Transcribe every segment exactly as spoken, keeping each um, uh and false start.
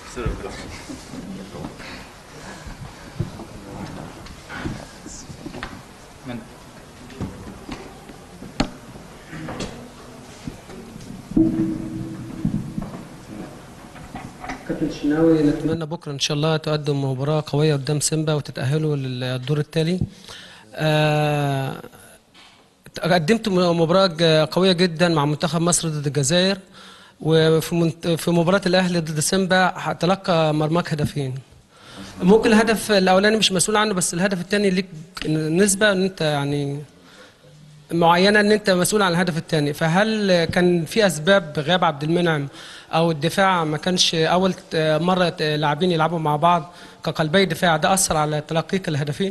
كابتن شناوي، نتمنى بكره ان شاء الله تقدم مباراه قويه قدام سيمبا وتتاهلوا للدور التالي. آه قدمت مباراه قويه جدا مع منتخب مصر ضد الجزائر، وفي منت... في مباراه الاهلي ضد سيمبا تلقى مرماك هدفين. ممكن الهدف الاولاني مش مسؤول عنه، بس الهدف الثاني ليك نسبه ان انت يعني معينه ان انت مسؤول عن الهدف الثاني. فهل كان في اسباب غياب عبد المنعم او الدفاع ما كانش اول مره لاعبين يلعبوا مع بعض كقلبي دفاع، ده اثر على تلقيك الهدفين؟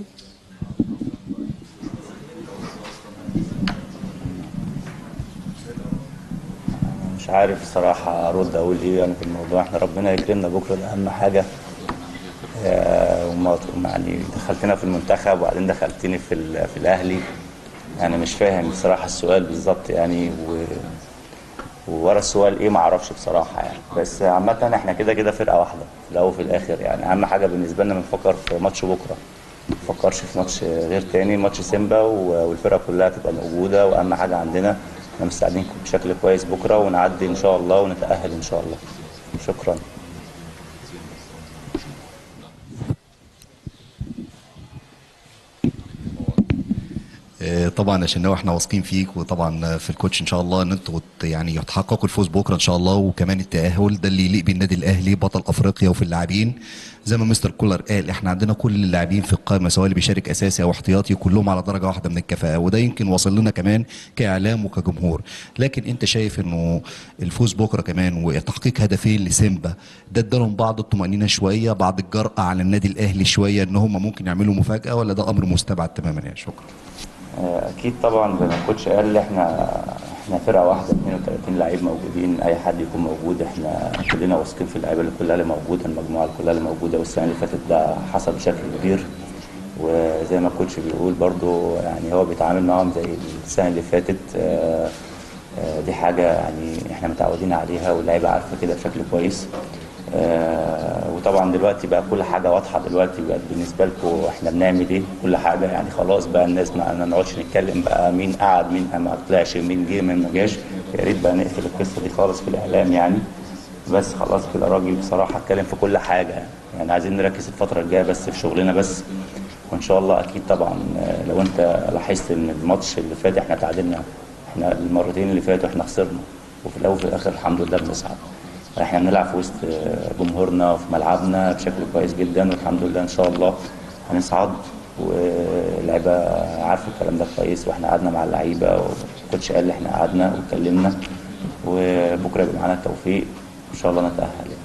مش عارف الصراحة أرد أقول إيه يعني في الموضوع. إحنا ربنا يكرمنا بكرة، ده أهم حاجة. آه، وما يعني دخلتنا في المنتخب وبعدين دخلتني في في الأهلي. يعني مش فاهم بصراحة السؤال بالظبط يعني، و وورا السؤال إيه معرفش بصراحة يعني. بس عامة إحنا كده كده فرقة واحدة في الأول وفي الآخر يعني. أهم حاجة بالنسبة لنا بنفكر في ماتش بكرة، ما بنفكرش في ماتش غير تاني. ماتش سيمبا والفرقة كلها تبقى موجودة، وأهم حاجة عندنا احنا مستعدين بشكل كويس بكره ونعدي ان شاء الله ونتاهل ان شاء الله. شكرا. طبعا يا شناوي احنا واثقين فيك، وطبعا في الكوتش ان شاء الله ان انتوا يعني تحققوا الفوز بكره ان شاء الله، وكمان التاهل ده اللي يليق بالنادي الاهلي بطل افريقيا. وفي اللاعبين زي ما مستر كولر قال احنا عندنا كل اللاعبين في القائمه سواء اللي بيشارك اساسي او احتياطي كلهم على درجه واحده من الكفاءه، وده يمكن واصل لنا كمان كاعلام وكجمهور. لكن انت شايف انه الفوز بكره كمان وتحقيق هدفين لسيمبا ده ادالهم بعض الطمانينه شويه، بعض الجرأه على النادي الاهلي شويه ان هم ممكن يعملوا مفاجاه، ولا ده امر مستبعد تماما يعني؟ شكرا. اكيد طبعا زي ما الكوتش قال احنا احنا فرقه واحده اثنين وثلاثين لعيب موجودين، اي حد يكون موجود. احنا كلنا واثقين في اللعيبه اللي كلها اللي موجوده، المجموعه كلها اللي موجوده، والسنه اللي فاتت ده حصل بشكل كبير. وزي ما الكوتش بيقول برضو يعني هو بيتعامل معاهم زي السنه اللي فاتت. اه اه دي حاجه يعني احنا متعودين عليها واللعيبه عارفه كده بشكل كويس. آه وطبعا دلوقتي بقى كل حاجه واضحه، دلوقتي بقت بالنسبه لكم احنا بنعمل ايه كل حاجه يعني. خلاص بقى الناس ما نقعدش نتكلم بقى مين قعد مين ما طلعش مين جه مين ما جاش. يا ريت بقى نقفل القصه دي خالص في الاعلام يعني. بس خلاص كده الراجل بصراحه اتكلم في كل حاجه يعني. يعني عايزين نركز الفتره الجايه بس في شغلنا بس، وان شاء الله اكيد طبعا. لو انت لاحظت ان الماتش اللي فات احنا تعادلنا، احنا المرتين اللي فاتوا احنا خسرنا، وفي الاول وفي الاخر الحمد لله بنصعد. احنا بنلعب في وسط جمهورنا وفي ملعبنا بشكل كويس جدا، والحمد لله ان شاء الله هنصعد. واللعيبه عارفه الكلام ده كويس، واحنا قعدنا مع اللعيبه والكوتش قال احنا قعدنا واتكلمنا، وبكره يبقى معانا التوفيق ان شاء الله نتاهل.